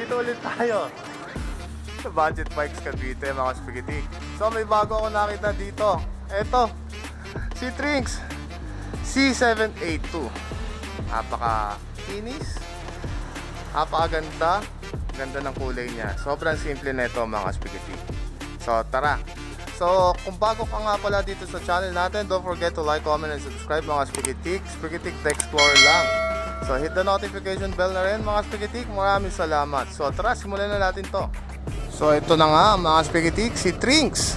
Dito ulit tayo sa Budget Bikes Cavite, mga spaghetti. So may bago ako nakita dito. Eto, si Trinks C782. Napaka-kinis, napakaganda. Ganda ng kulay niya. Sobrang simple na ito, mga spaghetti. So tara. So kung bago ka nga pala dito sa channel natin, don't forget to like, comment, and subscribe, mga spaghetti. Spaghetti Tech Explorer lang. So hit the notification bell na rin, mga spaghetti. Maraming salamat. So tara, simulan na natin to. So ito na nga, mga spaghetti, si Trinks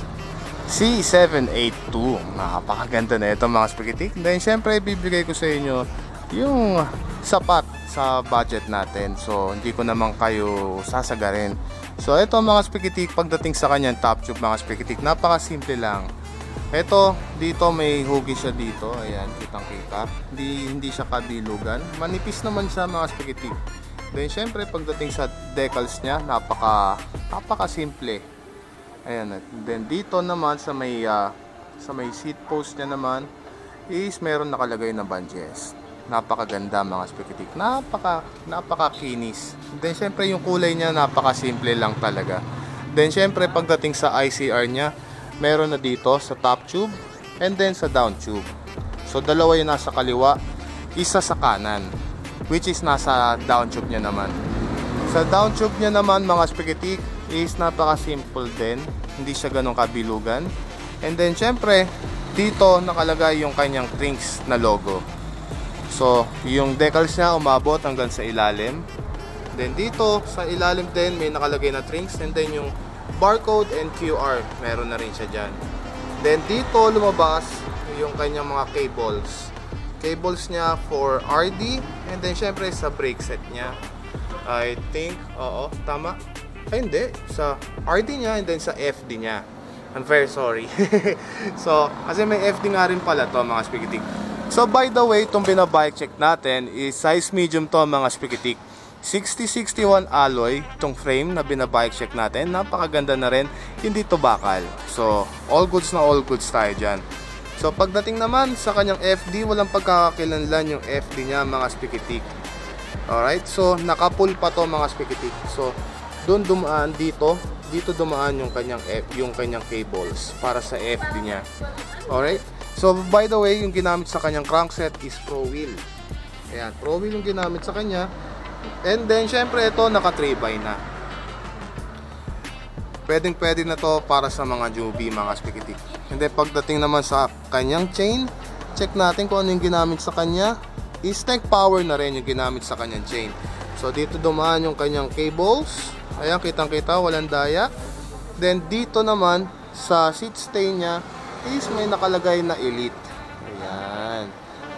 C782. Napakaganda na ito, mga spaghetti. Then syempre bibigay ko sa inyo yung sapat sa budget natin. So hindi ko naman kayo sasagarin. So ito, mga spaghetti, pagdating sa kanyang top tube, mga spaghetti, napakasimple lang. Ito, dito may hugis siya dito. Ayan, kitang-kita. Hindi siya kabilugan. Manipis naman siya, mga spaghetti. Then syempre pagdating sa decals niya, napaka simple. Ayan. Then dito naman sa may seat post niya naman is meron nakalagay na bungees. Napakaganda, mga spaghetti. Napaka kinis. Then syempre yung kulay niya napaka simple lang talaga. Then syempre pagdating sa ICR niya, meron na dito sa top tube and then sa down tube. So dalawa yung nasa kaliwa, isa sa kanan, which is nasa down tube niya naman. Sa down tube niya naman, mga spaghetti, is napaka simple din. Hindi siya ganun kabilugan. And then syempre dito nakalagay yung kanyang Trinks na logo. So yung decals niya umabot hanggang sa ilalim. Then dito sa ilalim din may nakalagay na Trinks, and then yung barcode and QR, meron na rin siya dyan. Then dito lumabas yung kanyang mga cables niya for RD, and then syempre sa brake set niya, I think, oo, tama? Ay hindi, sa RD niya and then sa FD niya. I'm very sorry. So kasi may FD nga rin pala to, mga spaghetti. So by the way, itong binabike check natin is size medium to, mga spaghetti. 6061 alloy itong frame na binabike check natin. Napakaganda na rin, hindi to bakal. So all goods na all goods tayo dyan. So pagdating naman sa kanyang FD, walang pagkakakilanlan yung FD niya, mga spaghetti. Alright, so nakapull pa to, mga spaghetti. So doon dumaan dito dumaan yung kanyang cables para sa FD niya. Alright, so by the way, yung ginamit sa kanyang crankset is Pro Wheel. Ayan, Pro Wheel yung ginamit sa kanya. And then syempre ito naka 3x na. Pwede na to para sa mga newbie, mga spaghetti. And then pagdating naman sa kanyang chain, check natin kung ano yung ginamit sa kanya. Is Tech Power na rin yung ginamit sa kanyang chain. So dito dumaan yung kanyang cables. Ayan, kitang-kita, walang daya. Then dito naman sa seat stay niya is may nakalagay na Elite. Ayan.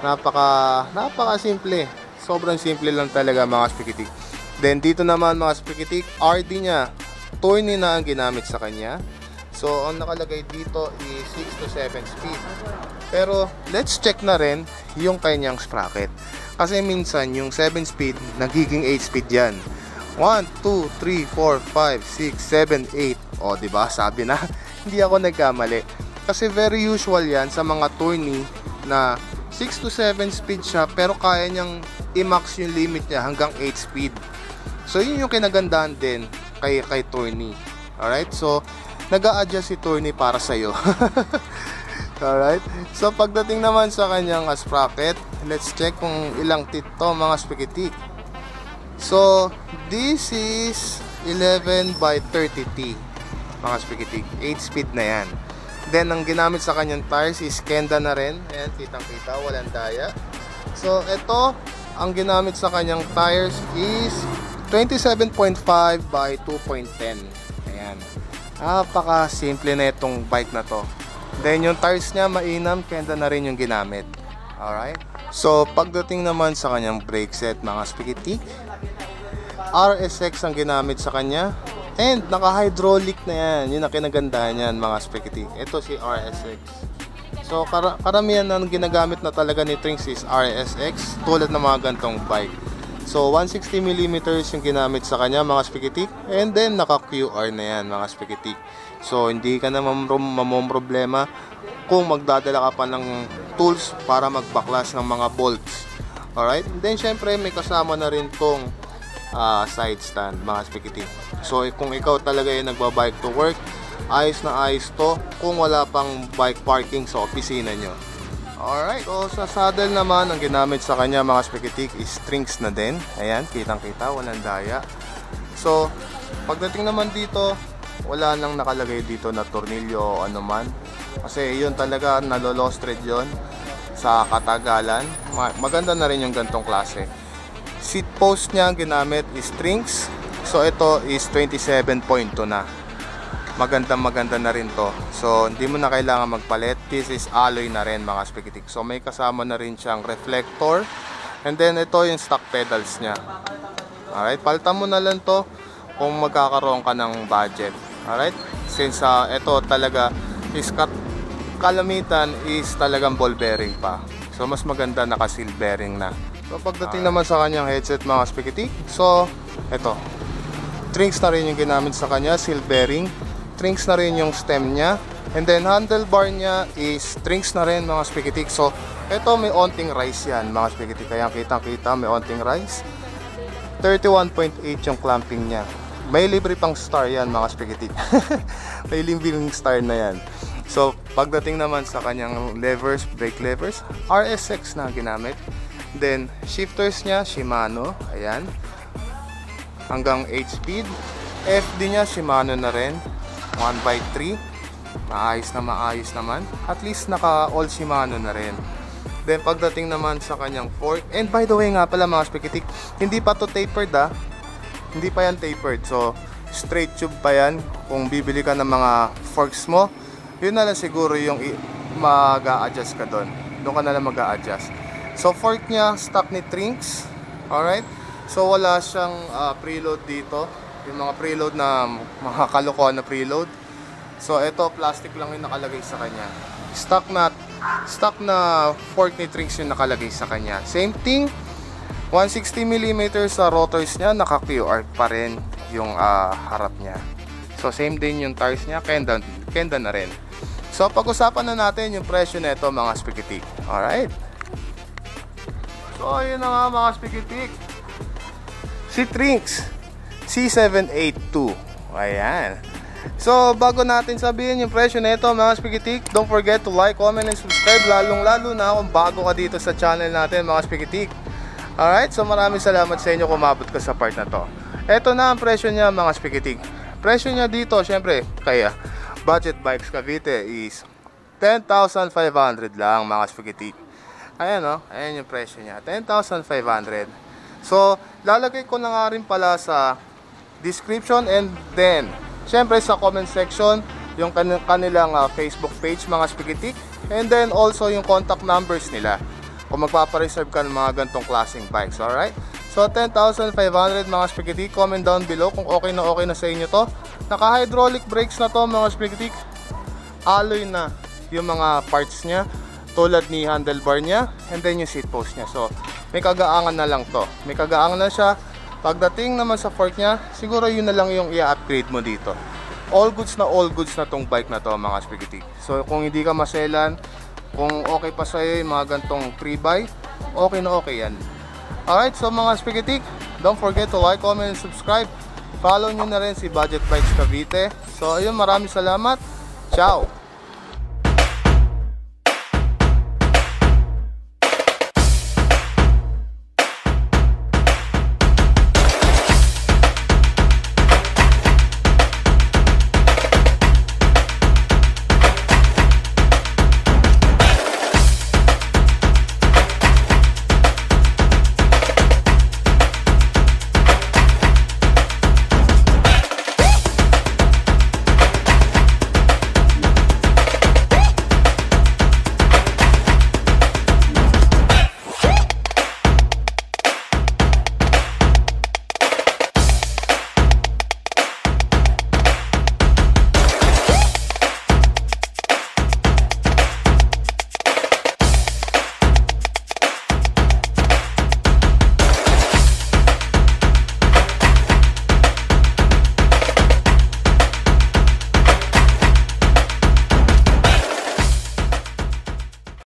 Napaka simple. Sobrang simple lang talaga, mga spaghetti. Then dito naman, mga spaghetti, RD niya, Tourney na ang ginamit sa kanya. So ang nakalagay dito is 6 to 7 speed. Pero let's check na rin yung kanyang sprocket. Kasi minsan yung 7 speed nagiging 8 speed yan. 1, 2, 3, 4, 5, 6, 7, 8. O diba, sabi na, hindi ako nagkamali. Kasi very usual yan sa mga Tourney na 6 to 7 speed siya, pero kaya niyang i-max yung limit niya hanggang 8 speed. So yun yung kinagandahan din kay Tourney. Alright, so nag-a-adjust si Tourney para sa'yo. Alright, so pagdating naman sa kanyang sprocket, let's check kung ilang teeth to, mga spaghetti. So this is 11 by 30T, mga spaghetti. 8 speed na yan. Then ang ginamit sa kanyang tires is Kenda na rin. Ayan, kitang-kita, walang daya. So ito, ang ginamit sa kanyang tires is 27.5 by 2.10. Ayan. Napaka-simple na itong bike na to. Then yung tires niya mainam, Kenda na rin yung ginamit. Alright. So pagdating naman sa kanyang brake set, mga spaghetti, RSX ang ginamit sa kanya. And naka-hydraulic na yan. Yun ang kinagandahan yan, mga spaghetti. Ito si RSX. So karamihan na ginagamit na talaga ni Trinks is RSX, tulad ng mga gantong bike. So 160mm yung ginamit sa kanya, mga spaghetti. And then naka QR na yan, mga spaghetti. So hindi ka na mamomroblema kung magdadala ka pa ng tools para magbaklas ng mga bolts. Alright, and then syempre may kasama na rin tong side stand mga spikitik. So kung ikaw talaga yung nagbabike to work, ayos na ayos to kung wala pang bike parking sa opisina nyo. Alright, o sa saddle naman, ang ginamit sa kanya mga spikitik is strings na din. Ayan, kitang kita, walang daya. So pagdating naman dito, wala nang nakalagay dito na tornilyo o ano man, kasi yun talaga nalolost thread yun sa katagalan. Maganda na rin yung gantong klase. Seat post niya ginamit is strings. So ito is 27.2 na. Maganda na rin to. So hindi mo na kailangan magpalit. This is alloy na rin mga spikitik. So may kasama na rin siyang reflector. And then ito yung stock pedals niya. Alright, palitan mo na lang to kung magkakaroon ka ng budget. Alright, since ito talaga is kalamitan is talagang ball bearing pa. So mas maganda naka-seal bearing na. So pagdating naman sa kanyang headset mga spikitik, so ito, strings na rin yung ginamit sa kanya, seal bearing. Strings na rin yung stem niya. And then handlebar niya is strings na rin mga spikitik. So ito may onting rise yan mga spikitik. Kaya kitang kita may onting rise. 31.8 yung clamping niya. May libre pang star yan mga spikitik. May libreng star na yan. So pagdating naman sa kanyang levers, brake levers, RSX na ginamit. Then shifters niya Shimano, ayan, hanggang 8 speed. FD niya Shimano na rin, 1x3. Maayos naman. At least naka all Shimano na rin. Then pagdating naman sa kanyang fork, and by the way nga pala mga spikitik, hindi pa to tapered hindi pa yan tapered. So straight tube pa yan. Kung bibili ka ng mga forks mo, yun na lang siguro yung mag-a-adjust ka doon ka na lang mag-a-adjust. So fork niya stock ni Trinks. Alright, so wala siyang preload dito, yung mga preload na mga kalokohan na preload. So ito plastic lang yung nakalagay sa kanya. Stock na fork ni Trinks yung nakalagay sa kanya. Same thing, 160mm sa rotors niya, naka QR pa rin yung harap niya. So same din yung tires niya, kenda na rin. So pag-usapan na natin yung presyo nito mga spikitik. Alright, so yun na nga mga spikitik, si Trinks C782. Ayan. So bago natin sabihin yung presyo nito mga spikitik, don't forget to like, comment, and subscribe, lalong-lalo na kung bago ka dito sa channel natin mga spikitik. Alright, so maraming salamat sa inyo kung umabot ka sa part na to. Ito na ang presyo niya mga spikitik. Presyo niya dito syempre kaya Budget Bikes Cavite is 10,500 lang mga spikitik. Ayan o, ayan yung presyo niya, 10,500. So lalagay ko na nga rin pala sa description and then syempre sa comment section yung kanilang Facebook page mga spikitik, and then also yung contact numbers nila kung magpapareserve ka ng mga gantong klaseng bikes. Alright, so 10,500 mga spikitik. Comment down below kung okay na sa inyo to. Naka hydraulic brakes na to mga spikitik, alloy na yung mga parts niya tulad ni handlebar niya, and then yung seat post niya. So may kagaangan na lang to, may kagaangan na siya. Pagdating naman sa fork niya, siguro yun na lang yung i-upgrade mo dito. All goods na tong bike na to mga spikitik. So kung hindi ka maselan, kung okay pa sa'yo yung mga gantong pre-buy, okay na okay yan. Alright, so mga spikitik, don't forget to like, comment, and subscribe. Follow nyo na rin si Budget Bikes Cavite. So ayun, maraming salamat. Ciao!